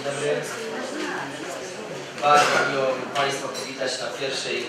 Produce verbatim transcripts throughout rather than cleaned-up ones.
dobry. Bardzo miło Państwa powitać na pierwszej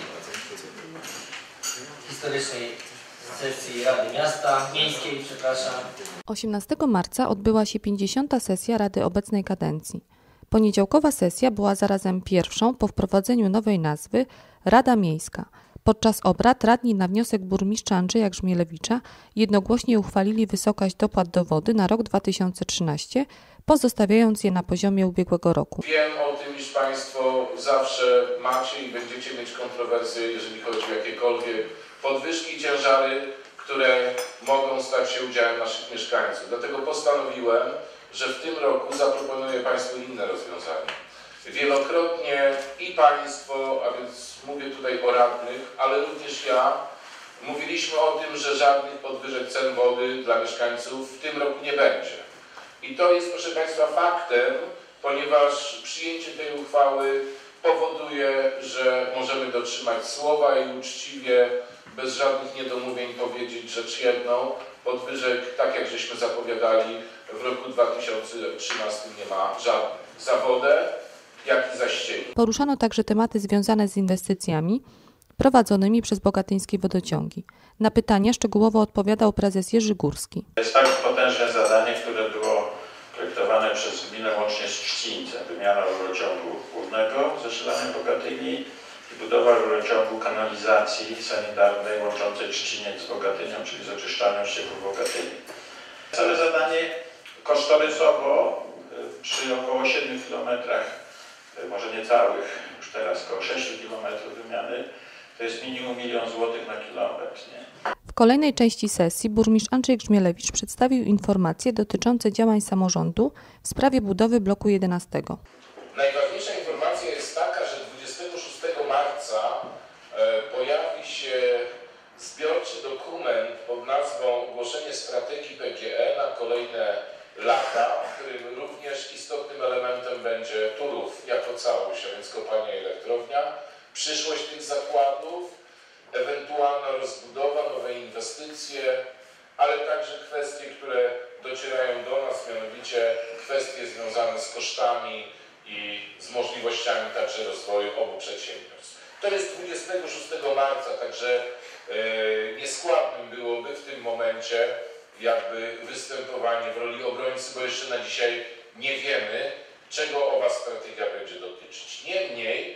historycznej sesji Rady Miasta, Miejskiej, przepraszam. osiemnastego marca odbyła się pięćdziesiąta sesja Rady obecnej kadencji. Poniedziałkowa sesja była zarazem pierwszą po wprowadzeniu nowej nazwy Rada Miejska. Podczas obrad radni na wniosek burmistrza Andrzeja Grzmielewicza jednogłośnie uchwalili wysokość dopłat do wody na rok dwa tysiące trzynasty, pozostawiając je na poziomie ubiegłego roku. Wiem o tym, iż Państwo zawsze macie i będziecie mieć kontrowersje, jeżeli chodzi o jakiekolwiek podwyżki i ciężary, które mogą stać się udziałem naszych mieszkańców. Dlatego postanowiłem, że w tym roku zaproponuję Państwu inne rozwiązanie. Wielokrotnie i Państwo, a więc mówię tutaj o radnych, ale również ja, mówiliśmy o tym, że żadnych podwyżek cen wody dla mieszkańców w tym roku nie będzie. I to jest, proszę Państwa, faktem, ponieważ przyjęcie tej uchwały powoduje, że możemy dotrzymać słowa i uczciwie, bez żadnych niedomówień powiedzieć rzecz jedną, podwyżek, tak jak żeśmy zapowiadali, w roku dwa tysiące trzynastym nie ma żadnych. Za wodę, jak i za ścieki. Poruszano także tematy związane z inwestycjami prowadzonymi przez bogatyńskie wodociągi. Na pytania szczegółowo odpowiadał prezes Jerzy Górski. To jest tak potężne zadanie, które było projektowane przez gminę łącznie z Trzcińcem. Wymiana rurociągu głównego zasilania Bogatyni i budowa rurociągu kanalizacji sanitarnej łączącej Trzciniec z Bogatynią, czyli z oczyszczalnią ścieków Bogatyni. Całe zadanie kosztorysowo przy około siedmiu kilometrach, może niecałych, już teraz około sześciu kilometrów wymiany, to jest minimum milion złotych na kilometr. Nie? W kolejnej części sesji burmistrz Andrzej Grzmielewicz przedstawił informacje dotyczące działań samorządu w sprawie budowy bloku jedenastego. Najważniejsza informacja jest taka, że dwudziestego szóstego marca e, pojawi się zbiorczy dokument pod nazwą Ogłoszenie strategii P G E na kolejne lata, w którym również istotnym elementem będzie Turów jako całość, a więc kopalnia i elektrownia, przyszłość tych zakładów, ewentualna rozbudowa, nowe inwestycje, ale także kwestie, które docierają do nas, mianowicie kwestie związane z kosztami i z możliwościami także rozwoju obu przedsiębiorstw. To jest dwudziestego szóstego marca, także yy, nieskładnym byłoby w tym momencie jakby występowanie w roli obrońcy, bo jeszcze na dzisiaj nie wiemy, czego owa strategia będzie dotyczyć. Niemniej,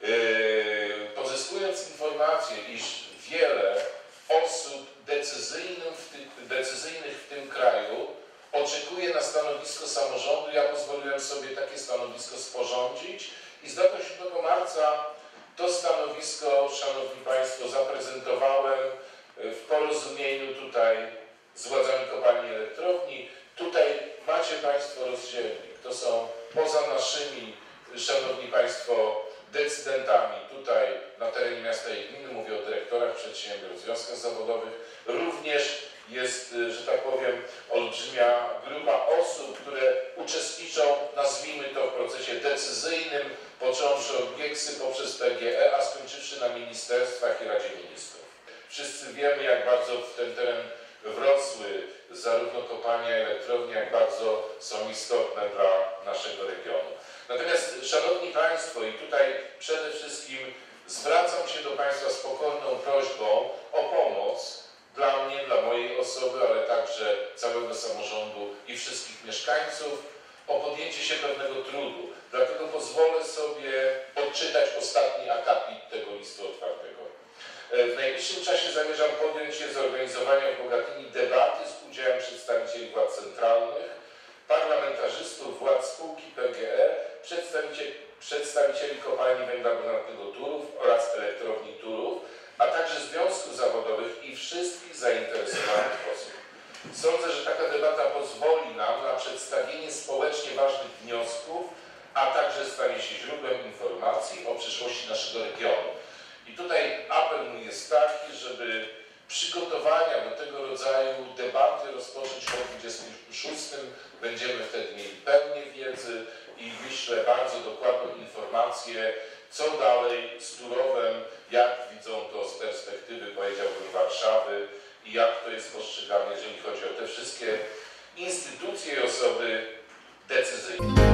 yy, pozyskując informację, iż wiele osób decyzyjnych w, ty, decyzyjnych w tym kraju oczekuje na stanowisko samorządu, ja pozwoliłem sobie takie stanowisko sporządzić i z datą siódmego marca to stanowisko, Szanowni Państwo, zaprezentowałem w porozumieniu tutaj z władzami kopalni i elektrowni. Tutaj macie Państwo rozdzielnik. To są poza naszymi, Szanowni Państwo, decydentami tutaj na terenie miasta i gminy, mówię o dyrektorach przedsiębiorstw, związkach zawodowych, również jest, że tak powiem, olbrzymia grupa osób, które uczestniczą, nazwijmy to, w procesie decyzyjnym, począwszy od Gieksy poprzez P G E, a skończywszy na ministerstwach i Radzie Ministrów. Wszyscy wiemy, jak bardzo w ten teren wrosły zarówno kopalnia, elektrownia, jak bardzo są istotne dla naszego regionu. Natomiast, Szanowni Państwo, i tutaj przede wszystkim zwracam się do Państwa z pokorną prośbą o pomoc dla mnie, dla mojej osoby, ale także całego samorządu i wszystkich mieszkańców, o podjęcie się pewnego trudu. Dlatego pozwolę sobie odczytać ostatni akapit tego listu otwartego. W najbliższym czasie zamierzam podjąć się zorganizowania w Bogatyni debaty z udziałem przedstawicieli władz centralnych, parlamentarzystów, władz spółki P G E, przedstawicieli, przedstawicieli kopalni węgla brunatnego Turów oraz elektrowni Turów, a także związków zawodowych i wszystkich zainteresowanych osób. Sądzę, że taka debata pozwoli nam na przedstawienie społecznie ważnych wniosków, a także stanie się źródłem informacji o przyszłości naszego regionu. I tutaj apel mój jest taki, żeby przygotowania do tego rodzaju debaty rozpocząć po dwudziestym szóstym. Będziemy wtedy mieli pełnię wiedzy i wyślę bardzo dokładną informację, co dalej z Turowem, jak widzą to z perspektywy, powiedziałbym, Warszawy i jak to jest postrzegane, jeżeli chodzi o te wszystkie instytucje i osoby decyzyjne.